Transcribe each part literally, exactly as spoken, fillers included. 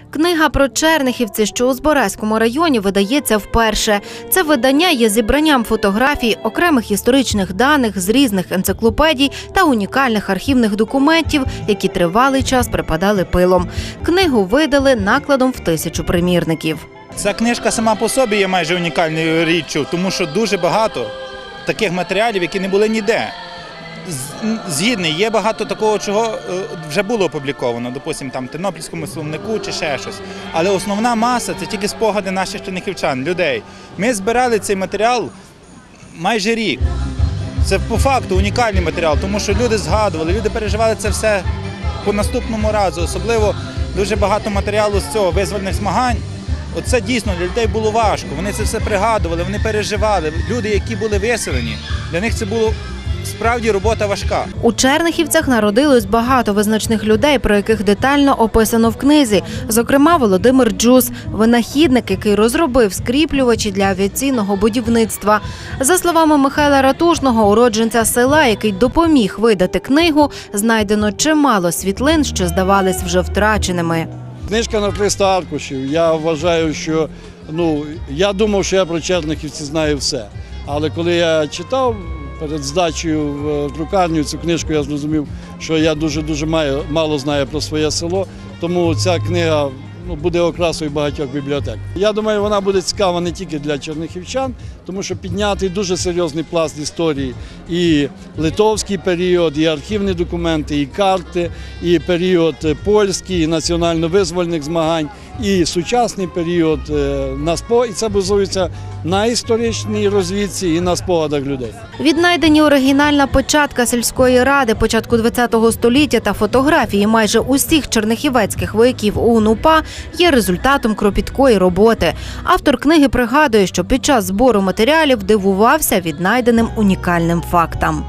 Книга про чернихівці, що у Збаразькому районі, видається вперше. Це видання є зібранням фотографій, окремих історичних даних з різних енциклопедій та унікальних архівних документів, які тривалий час припадали пилом. Книгу видали накладом в тисячу примірників. Ця книжка сама по собі є майже унікальною річчю, тому що дуже багато таких матеріалів, які не були ніде. Згідний, є багато такого, чого вже було опубліковано, допустимо, там в Тернопільському словнику чи ще щось. Але основна маса – це тільки спогади наших чернихівчан, людей. Ми збирали цей матеріал майже рік. Це по факту унікальний матеріал, тому що люди згадували, люди переживали це все по наступному разу. Особливо дуже багато матеріалу з цього визвольних змагань. Оце дійсно для людей було важко, вони це все пригадували, вони переживали. Люди, які були виселені, для них це було справді робота важка. У Чернихівцях народилось багато визначних людей, про яких детально описано в книзі. Зокрема, Володимир Джус – винахідник, який розробив скріплювачі для авіаційного будівництва. За словами Михайла Ратушного, уродженця села, який допоміг видати книгу, знайдено чимало світлин, що здавались вже втраченими. Книжка на триста аркушів. Я вважаю, що, ну, я думав, що я про чернихівців знаю все. Але коли я читав перед здачею в друкарню цю книжку, я зрозумів, що я дуже-дуже мало знаю про своє село. Тому ця книга, ну, буде окрасою багатьох бібліотек. Я думаю, вона буде цікава не тільки для чернихівчан, тому що піднятий дуже серйозний пласт історії. І литовський період, і архівні документи, і карти, і період польський, і національно-визвольних змагань, і сучасний період на спогадах. І це базується на історичній розвідці і на спогадах людей. Віднайдені оригінальна печатка сільської ради початку ХХ століття та фотографії майже усіх чернихівецьких вояків ОУН-УПА є результатом кропіткої роботи. Автор книги пригадує, що під час збору матеріалів дивувався віднайденим унікальним фактам.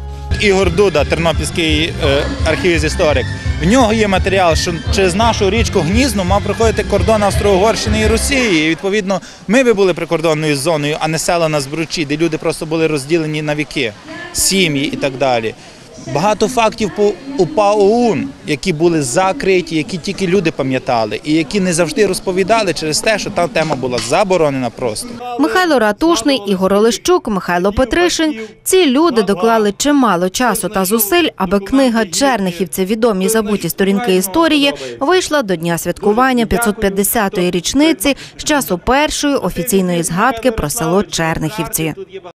Ігор Дуда, тернопільський е, архівіст-історик, в нього є матеріал, що через нашу річку Гнізну мав проходити кордон Австро-Угорщини і Росії. І, відповідно, ми би були прикордонною зоною, а не села на Збручі, де люди просто були розділені на віки, сім'ї і так далі. Багато фактів по УПА ОУН, які були закриті, які тільки люди пам'ятали і які не завжди розповідали через те, що та тема була заборонена просто. Михайло Ратушний, Ігор Олещук, Михайло Петришин – ці люди доклали чимало часу та зусиль, аби книга «Чернихівці. Відомі й забуті сторінки історії» вийшла до дня святкування п'ятсот п'ятдесятої річниці з часу першої офіційної згадки про село Чернихівці.